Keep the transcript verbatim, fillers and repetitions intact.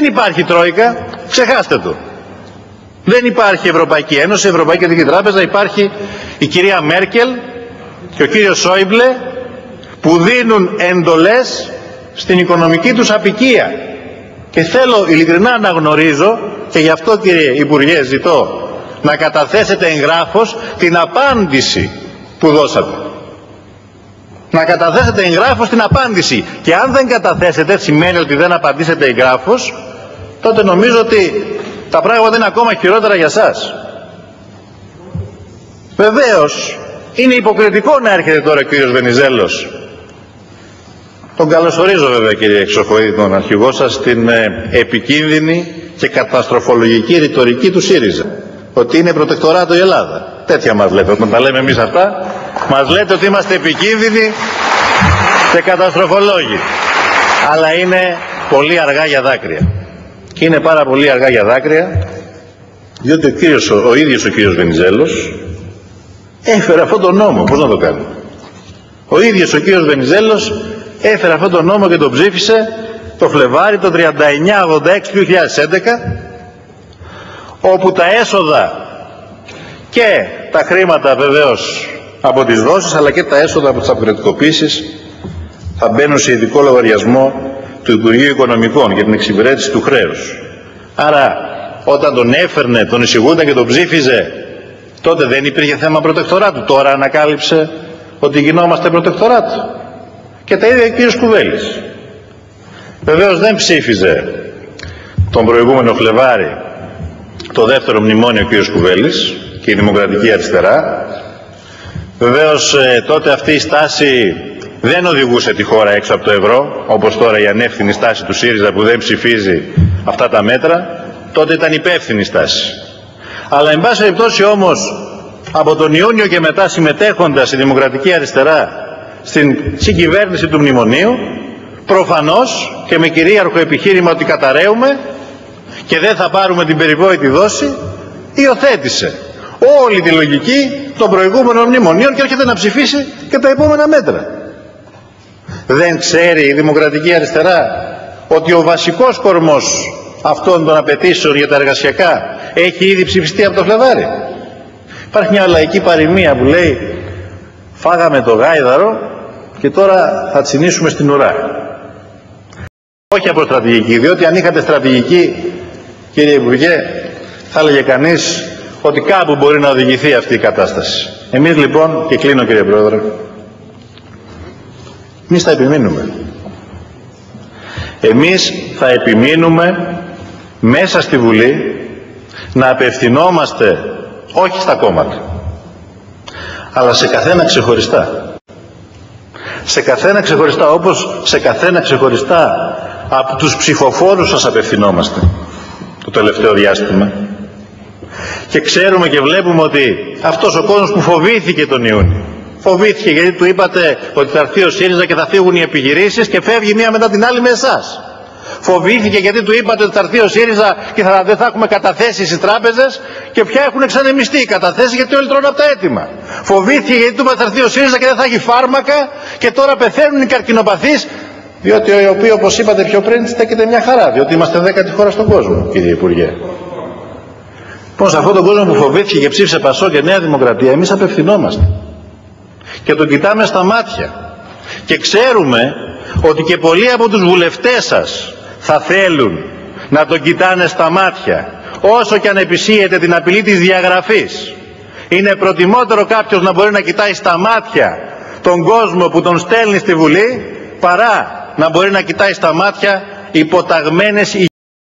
Δεν υπάρχει Τρόικα, ξεχάστε το. Δεν υπάρχει Ευρωπαϊκή Ένωση, Ευρωπαϊκή Κεντρική Τράπεζα, υπάρχει η κυρία Μέρκελ και ο κύριος Σόιμπλε που δίνουν εντολές στην οικονομική τους απικία. Και θέλω ειλικρινά να γνωρίζω, και γι' αυτό κύριε Υπουργέ ζητώ να καταθέσετε εγγράφως την απάντηση που δώσατε. Να καταθέσετε εγγράφως την απάντηση. Και αν δεν καταθέσετε, σημαίνει ότι δεν απαντήσετε εγγράφως, τότε νομίζω ότι τα πράγματα είναι ακόμα χειρότερα για σας. Βεβαίως, είναι υποκριτικό να έρχεται τώρα ο κύριος Βενιζέλος. Τον καλωσορίζω βέβαια κύριε Χρυσοχοΐδη, τον αρχηγό σας, στην ε, επικίνδυνη και καταστροφολογική ρητορική του ΣΥΡΙΖΑ. Ότι είναι προτεκτοράτο η Ελλάδα. Τέτοια μας λέτε. Όταν τα λέμε εμείς αυτά, μας λέτε ότι είμαστε επικίνδυνοι και καταστροφολόγοι. Αλλά είναι πολύ αργά για δάκρυα. Και είναι πάρα πολύ αργά για δάκρυα, διότι ο, κύριος, ο ίδιος ο κύριος Βενιζέλος έφερε αυτόν τον νόμο. Πώς να το κάνει? Ο ίδιος ο κύριος Βενιζέλος έφερε αυτόν τον νόμο και τον ψήφισε το Φλεβάρι το τριάντα εννιά ογδόντα έξι του δύο χιλιάδες έντεκα, όπου τα έσοδα και τα χρήματα βεβαίως από τις δόσεις, αλλά και τα έσοδα από τις αποκρατικοποίησεις θα μπαίνουν σε ειδικό λογαριασμό του Υπουργείου Οικονομικών για την εξυπηρέτηση του χρέους. Άρα όταν τον έφερνε, τον εισηγούνταν και τον ψήφιζε, τότε δεν υπήρχε θέμα προτεκτοράτου. Τώρα ανακάλυψε ότι γινόμαστε προτεκτοράτου. Και τα ίδια ο κύριος Κουβέλης. Βεβαίως δεν ψήφιζε τον προηγούμενο Φλεβάρι το δεύτερο μνημόνιο ο κύριος Κουβέλης και η Δημοκρατική Αριστερά. Βεβαίως ε, τότε αυτή η στάση δεν οδηγούσε τη χώρα έξω από το ευρώ, όπως τώρα η ανεύθυνη στάση του ΣΥΡΙΖΑ που δεν ψηφίζει αυτά τα μέτρα. Τότε ήταν υπεύθυνη στάση. Αλλά εν πάση περιπτώσει όμως, από τον Ιούνιο και μετά, συμμετέχοντας η Δημοκρατική Αριστερά στην συγκυβέρνηση του μνημονίου, προφανώς και με κυρίαρχο επιχείρημα ότι καταραίουμε και δεν θα πάρουμε την περιβόητη δόση, υιοθέτησε όλη τη λογική των προηγούμενων μνημονίων και έρχεται να ψηφίσει και τα επόμενα μέτρα. Δεν ξέρει η Δημοκρατική Αριστερά ότι ο βασικός κορμός αυτών των απαιτήσεων για τα εργασιακά έχει ήδη ψηφιστεί από το Φλεβάρι? Υπάρχει μια λαϊκή παροιμία που λέει φάγαμε το γάιδαρο και τώρα θα τσινήσουμε στην ουρά. Όχι από στρατηγική, διότι αν είχατε στρατηγική, κύριε Υπουργέ, θα έλεγε κανείς ότι κάπου μπορεί να οδηγηθεί αυτή η κατάσταση. Εμείς λοιπόν, και κλείνω κύριε Πρόεδρε, εμείς θα επιμείνουμε. Εμείς θα επιμείνουμε μέσα στη Βουλή να απευθυνόμαστε όχι στα κόμματα, αλλά σε καθένα ξεχωριστά. Σε καθένα ξεχωριστά, όπως σε καθένα ξεχωριστά από τους ψηφοφόρους σας απευθυνόμαστε το τελευταίο διάστημα. Και ξέρουμε και βλέπουμε ότι αυτός ο κόσμος που φοβήθηκε τον Ιούνιο, φοβήθηκε γιατί του είπατε ότι θα έρθει ο ΣΥΡΙΖΑ και θα φύγουν οι επιχειρήσεις και φεύγει μία μετά την άλλη με εσάς. Φοβήθηκε γιατί του είπατε ότι θα έρθει ο ΣΥΡΙΖΑ και θα, δεν θα έχουμε καταθέσεις στις τράπεζες και πια έχουν εξανεμιστεί οι καταθέσεις γιατί όλοι τρώνε από τα έτοιμα. Φοβήθηκε γιατί του είπατε θα έρθει ο ΣΥΡΙΖΑ και δεν θα έχει φάρμακα και τώρα πεθαίνουν οι καρκινοπαθείς, διότι οι οποίοι, όπως είπατε πιο πριν, στέκεται μια χαρά, διότι είμαστε δέκατη χώρα στον κόσμο, κύριε Υπουργέ. Λοιπόν, σε αυτόν τον κόσμο που φοβήθηκε και ψήφισε Πασό και Νέα Δημοκρατία, εμείς απευθυνόμαστε. Και τον κοιτάμε στα μάτια. Και ξέρουμε ότι και πολλοί από τους βουλευτές σας θα θέλουν να τον κοιτάνε στα μάτια, όσο και αν επισύεται την απειλή της διαγραφής. Είναι προτιμότερο κάποιος να μπορεί να κοιτάει στα μάτια τον κόσμο που τον στέλνει στη Βουλή, παρά να μπορεί να κοιτάει στα μάτια υποταγμένες